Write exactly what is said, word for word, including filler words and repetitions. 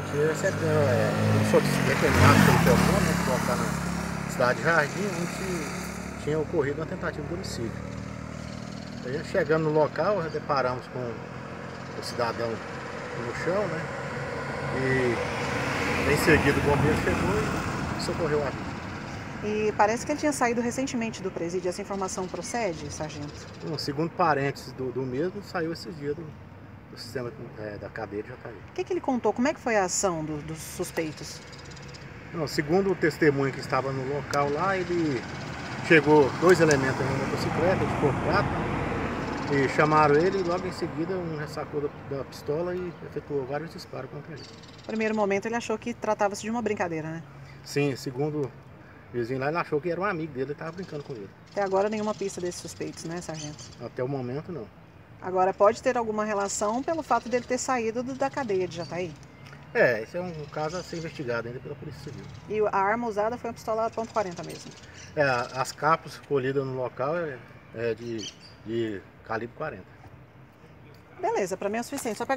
Esse é, é, eu sou veterinário pelo telefone, né, que está na cidade de Jardim, onde tinha ocorrido uma tentativa de homicídio. Aí, chegando no local, já deparamos com o cidadão no chão, né? E em seguida o bombeiro chegou e socorreu a vítima. E parece que ele tinha saído recentemente do presídio. Essa informação procede, sargento? Um segundo parentes do, do mesmo, saiu esses dias do, do sistema é, da cadeia de Jataí. O que, que ele contou? Como é que foi a ação do, dos suspeitos? Não, segundo o testemunho que estava no local lá, ele chegou dois elementos na motocicleta de cor prata e chamaram ele e logo em seguida um ressacou da, da pistola e efetuou vários disparos contra ele. No primeiro momento ele achou que tratava-se de uma brincadeira, né? Sim, segundo o vizinho lá, ele achou que era um amigo dele e estava brincando com ele. Até agora nenhuma pista desses suspeitos, né, sargento? Até o momento não. Agora pode ter alguma relação pelo fato dele ter saído do- da cadeia de Jataí? É, esse é um caso a ser investigado ainda pela Polícia Civil. E a arma usada foi uma pistola ponto quarenta mesmo? É, as capas colhidas no local é, é de, de calibre quarenta. Beleza, para mim é o suficiente. Só